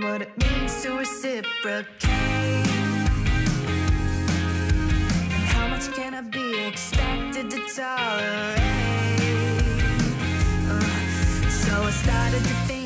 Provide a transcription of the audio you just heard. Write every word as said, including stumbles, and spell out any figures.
what it means to reciprocate. And how much can I be expected to tolerate? uh, So I started to think